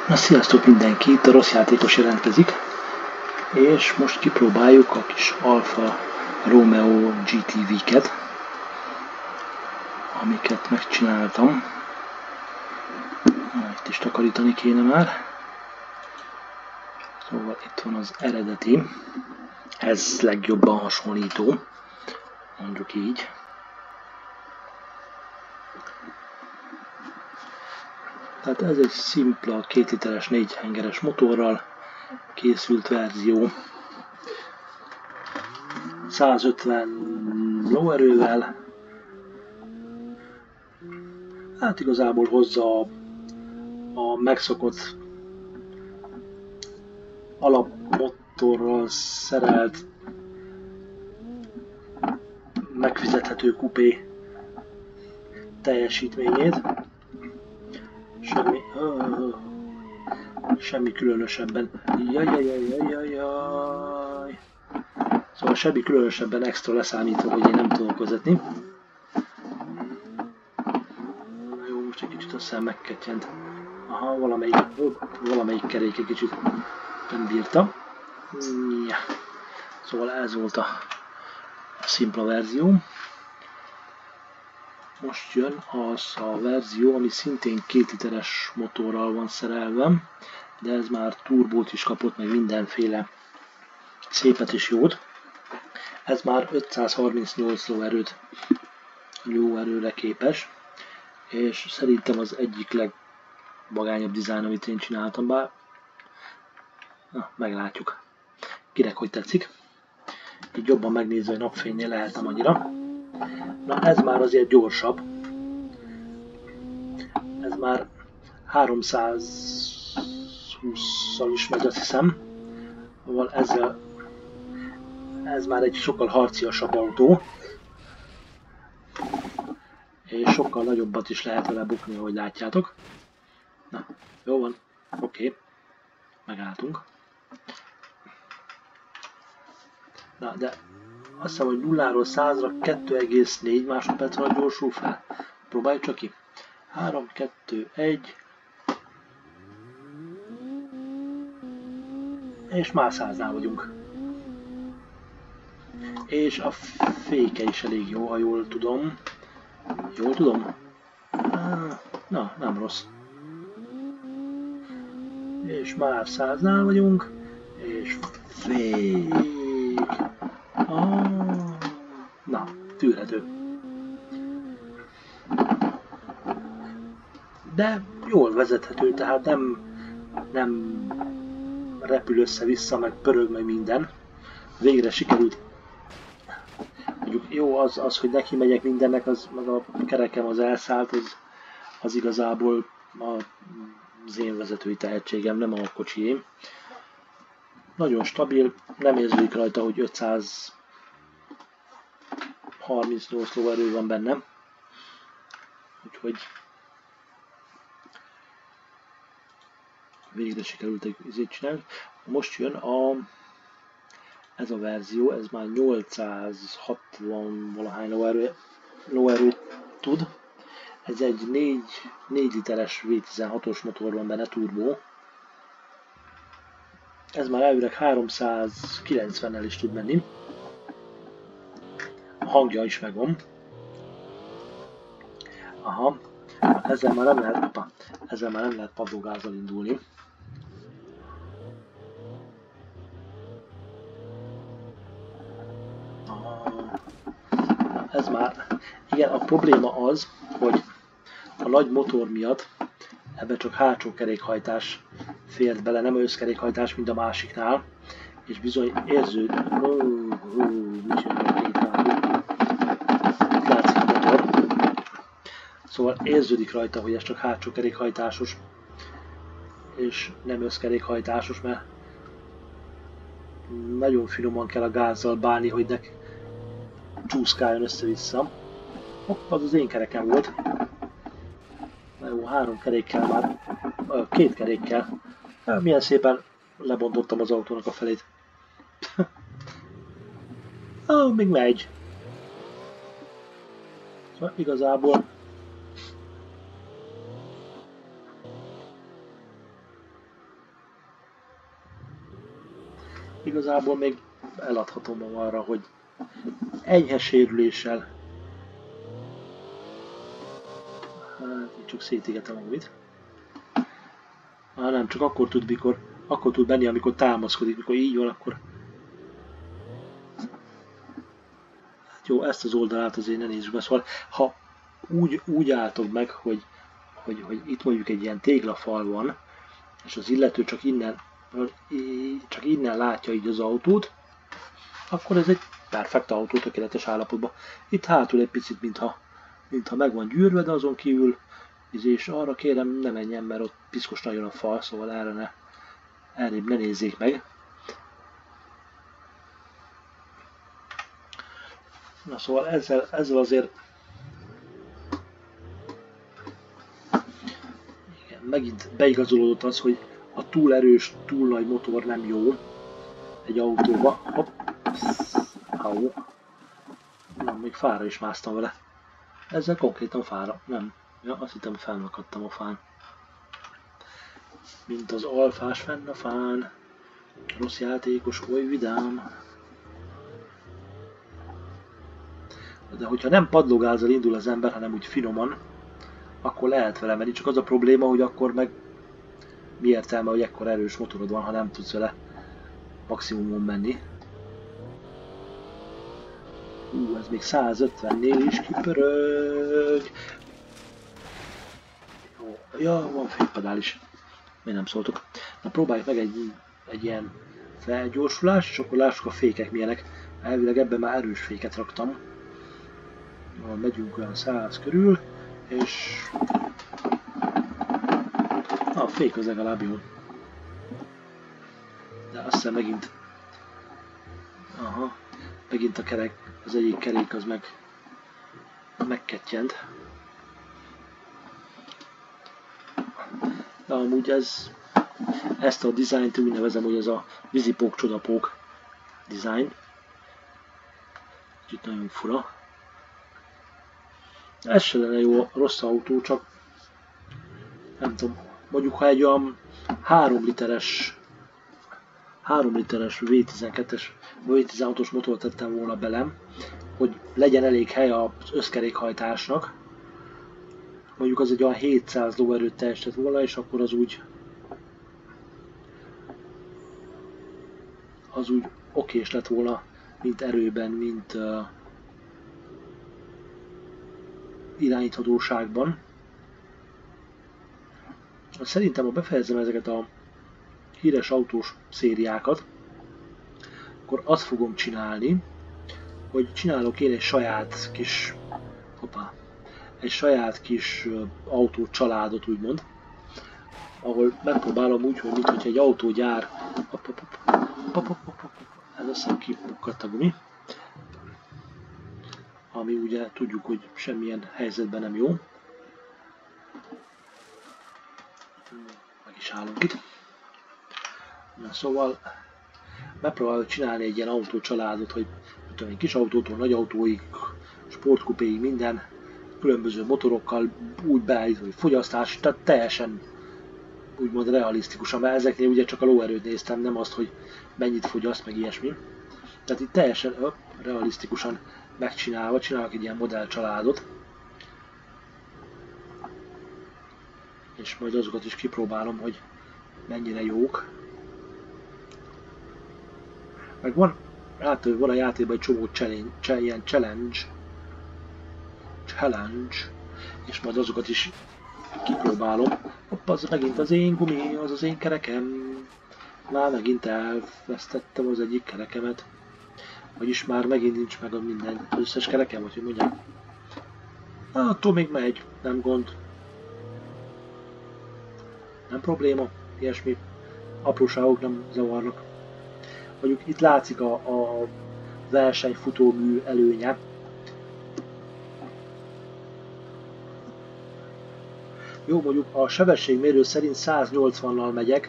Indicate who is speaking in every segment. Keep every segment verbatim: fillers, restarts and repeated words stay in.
Speaker 1: Na, sziasztok mindenki, itt a rossz játékos jelentkezik, és most kipróbáljuk a kis Alfa Romeo gé té vé-ket, amiket megcsináltam. Na, itt is takarítani kéne már. Szóval itt van az eredeti, ez legjobban hasonlító, mondjuk így. Tehát ez egy szimpla két literes négy hengeres motorral készült verzió, százötven lóerővel. Hát igazából hozza a, a megszokott alapmotorral szerelt megfizethető kupé teljesítményét. Semmi, uh, semmi különösebben. Jajjajjajjajjaj. Szóval semmi különösebben extra leszámítva, hogy én nem tudok vezetni. Na jó, most egy kicsit aztán megkettyent. Aha, valamelyik, valamelyik kerék egy kicsit nem bírta. Ja. Szóval ez volt a, a szimpla verzió. Most jön az a verzió, ami szintén két literes motorral van szerelve, de ez már turbót is kapott, meg mindenféle szépet és jót. Ez már ötszázharmincnyolc lóerőt, lóerőre képes, és szerintem az egyik legvagányabb dizájn, amit én csináltam, bár na, meglátjuk, kinek hogy tetszik. Így jobban megnézve, hogy napfénynél lehetne annyira. Na, ez már azért gyorsabb. Ez már háromszázhússzal is megy, azt hiszem. Szóval ezzel, ez már egy sokkal harciasabb autó. És sokkal nagyobbat is lehet vele bukni, ahogy látjátok. Na, jó van. Oké. Okay. Megálltunk. Na, de azt hiszem, hogy nulláról százra kettő egész négy másodperc alatt gyorsul fel. Próbáljuk csak ki. három, kettő, egy. És már száznál vagyunk. És a féke is elég jó, ha jól tudom. Jól tudom? Na, nem rossz. És már száznál vagyunk. És fék. Ah, na, tűrhető. De jól vezethető, tehát nem, nem repül össze-vissza, meg pörög, meg minden. Végre sikerült. Mondjuk jó az, az hogy neki megyek mindennek, az, az a kerekem az elszállt, az, az igazából a, az én vezetői tehetségem, nem a kocsiém. Nagyon stabil, nem érződik rajta, hogy ötszázharmincnyolc lóerő van benne. Úgyhogy végre sikerült egy izét csinálni. Most jön a, ez a verzió, ez már nyolcszázhatvan valahány lóerő, lóerőt tud. Ez egy négy literes vé tizenhatos motor van benne, turbó. Ez már elvileg háromszázkilencvennel is tud menni. A hangja is megvan. Aha, ezzel már nem lehet, opa, ezzel már nem lehet padlógázzal indulni. Ez már, igen, a probléma az, hogy a nagy motor miatt ebbe csak hátsó kerékhajtás fért bele, nem összkerékhajtás, mint a másiknál, és bizony érződik, oh, oh, mit csinálok itt már, itt látszik a motor, szóval érződik rajta, hogy ez csak hátsó kerékhajtásos, és nem összkerékhajtásos, mert nagyon finoman kell a gázzal bánni, hogy ne csúszkáljon össze-vissza. Hopp, az az én kerekem volt. Na jó, három kerékkel már, két kerékkel. Milyen szépen lebontottam az autónak a felét. Ah, még megy. Szóval igazából igazából még eladhatom arra, hogy enyhe sérüléssel, hát itt csak szétégetem a gumit. Ah, nem, csak akkor tud, mikor, akkor tud menni, amikor támaszkodik, mikor így van, akkor... Hát jó, ezt az oldalát azért ne nézzük be, szóval ha úgy, úgy álltok meg, hogy, hogy, hogy itt mondjuk egy ilyen téglafal van, és az illető csak innen, csak innen látja így az autót, akkor ez egy perfekt autó, tökéletes állapotban. Itt hátul egy picit, mintha, mintha meg van gyűrve, de azon kívül, és arra kérem, ne menjen, mert ott piszkos nagyon a fal, szóval erre ne, elnébb ne nézzék meg. Na szóval ezzel, ezzel azért igen, megint beigazolódott az, hogy a túl erős, túl nagy motor nem jó egy autóba. Hopp. Au. Na, még fára is másztam vele. Ezzel konkrétan fára. Nem. Ja, azt hittem, felakadtam a fán. Mint az alfás fenn a fán. Rossz játékos, oly vidám. De hogyha nem padlógázzal indul az ember, hanem úgy finoman, akkor lehet vele menni. Csak az a probléma, hogy akkor meg mi értelme, hogy ekkor erős motorod van, ha nem tudsz vele maximumon menni. Hú, ez még százötvennél is kipörög. Jó, ja, van fékpedál is. Miért nem szóltok? Na próbáljuk meg egy, egy ilyen felgyorsulás, és akkor lássuk a fékek milyenek. Elvileg ebben már erős féket raktam. Na, megyünk olyan száz körül, és na, a fék az legalább jó. De azt hiszem megint aha, megint a kerek, az egyik kerék az meg megkettyent. De amúgy ez, ezt a dizájnt úgy nevezem, hogy ez a vízipók csodapók dizájn. Itt nagyon fura. Ez se lenne jó, rossz autó, csak nem tudom, mondjuk ha egy olyan három literes három literes vé tizenkettes vé tizenhatos motort tettem volna belem, hogy legyen elég hely az összkerékhajtásnak. Mondjuk az egy olyan hétszáz lóerőt teljesített volna, és akkor az úgy az úgy okés lett volna, mint erőben, mint uh, irányíthatóságban. Szerintem, ha befejezem ezeket a híres autós szériákat, akkor azt fogom csinálni, hogy csinálok én egy saját kis hoppá, egy saját kis autó családot, úgymond, ahol megpróbálom úgy, hogy mint hogy egy autógyár hopp, hopp, hopp, hopp, hopp, hopp, ez azt hiszem kipukkadt a gumi, ami ugye tudjuk, hogy semmilyen helyzetben nem jó. Meg is állunk itt. Na, szóval megpróbálok csinálni egy ilyen autócsaládot, hogy tudom, egy kis autótól nagy autóig, sportkupéig, minden különböző motorokkal úgy beállítva, hogy fogyasztás, tehát teljesen úgymond realisztikusan, mert ezeknél ugye csak a lóerőt néztem, nem azt, hogy mennyit fogyaszt, meg ilyesmi. Tehát itt teljesen öp, realisztikusan megcsinálva, csinálok egy ilyen modellcsaládot, és majd azokat is kipróbálom, hogy mennyire jók. Meg van, látod, hogy van a játékban egy csomó challenge, ilyen challenge, challenge, és majd azokat is kipróbálom. Hopp, az megint az én gumi, az az én kerekem. Már megint elvesztettem az egyik kerekemet. Vagyis már megint nincs meg a minden, az összes kerekem, hogy mondjam. Na, attól még megy, nem gond. Nem probléma, ilyesmi. Apróságok nem zavarnak. Mondjuk itt látszik a, a versenyfutómű előnye. Jó, mondjuk a sebességmérő szerint száznyolcvannal megyek.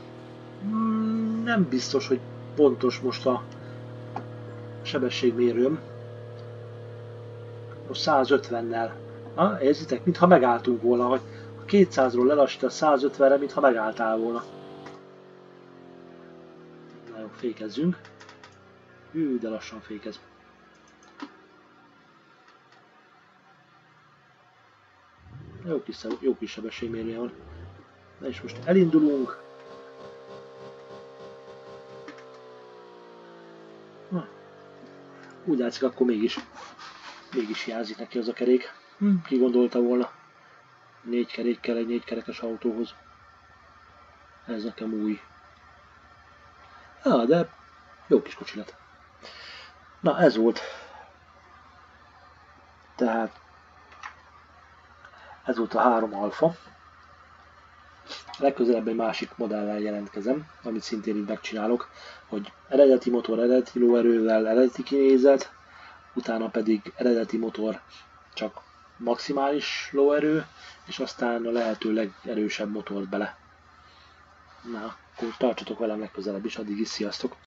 Speaker 1: Nem biztos, hogy pontos most a sebességmérőm. Most százötvennel. Ha, érzitek, mintha megálltunk volna, hogy a kétszázról lelassít a százötvenre, mintha megálltál volna. Na jó, fékezzünk. Hű, de lassan fékez. Jó kis, jó kis sebességmérője van. Na és most elindulunk. Na, úgy látszik, akkor mégis, mégis hiányzik neki az a kerék. Hm, ki gondolta volna? Négy kerék kell egy négykerekes autóhoz. Ez nekem új. Ah, de jó kis kocsi lett. Na, ez volt. Tehát ez volt a három alfa. Legközelebb egy másik modellel jelentkezem, amit szintén így megcsinálok, hogy eredeti motor, eredeti lóerővel, eredeti kinézet, utána pedig eredeti motor, csak maximális lóerő, és aztán a lehető legerősebb motort bele. Na, akkor tartsatok velem legközelebb is, addig is sziasztok!